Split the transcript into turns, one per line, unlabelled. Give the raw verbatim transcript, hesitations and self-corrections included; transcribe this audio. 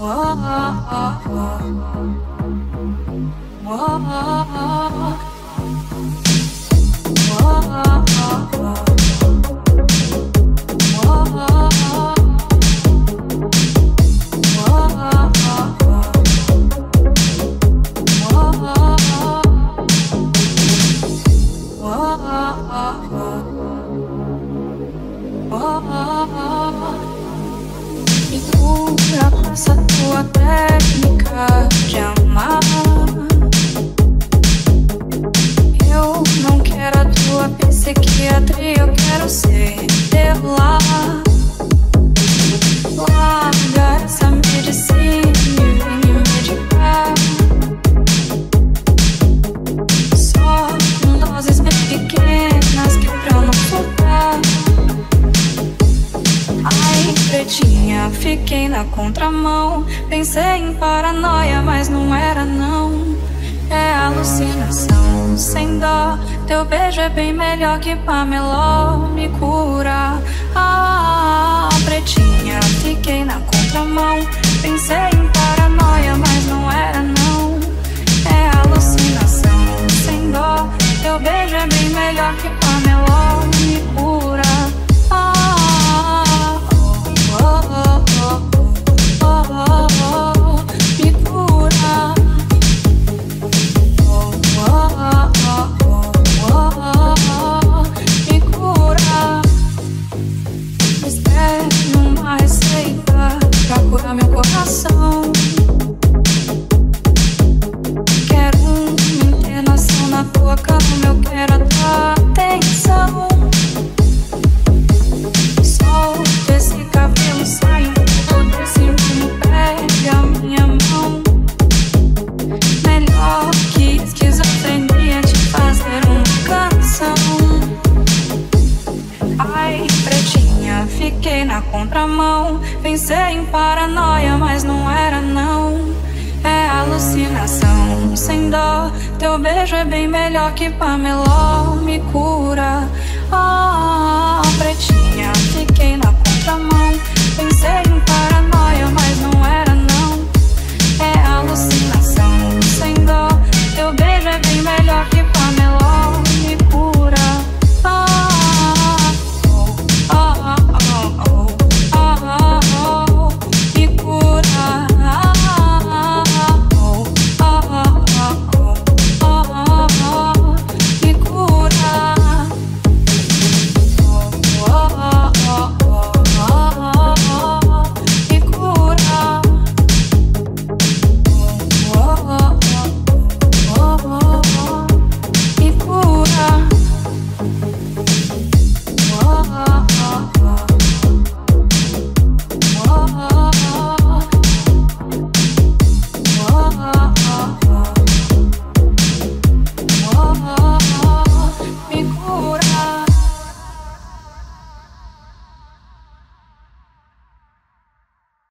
Me cura com essa tua técnica de amar. Eu não quero a tua psiquiatria, eu quero ser teu lar. Larga essa medicina e vem me medicar. Só com doses bem pequenas que é pra não surtar. Ai, pretinha, fiquei na contramão. Pensei em paranoia, mas não era não. É alucinação, sem dó. Teu beijo é bem melhor que Pameló. Me cura. Ah, pretinha, fiquei na contramão. Pensei em paranoia, mas não era não. É alucinação, sem dó. Teu beijo é bem melhor que Pameló. Me cura. Ah, oh, oh, oh, oh, oh, oh, oh, me cura. Oh, oh, oh, oh, oh, oh, me cura. Espero numa receita pra curar meu coração. Quero uma internação na tua cama, eu quero a tua atenção. Solta esse cabelo, sai um pouco desse mundo, pega a minha mão. Melhor que esquizofrenia te fazer uma canção. Ai, pretinha, fiquei na contramão. Pensei em paranoia, mas não era não. É alucinação, sem dó. Teu beijo é bem melhor que Pameló. Me cura. Ah, pretinha, fiquei na contramão.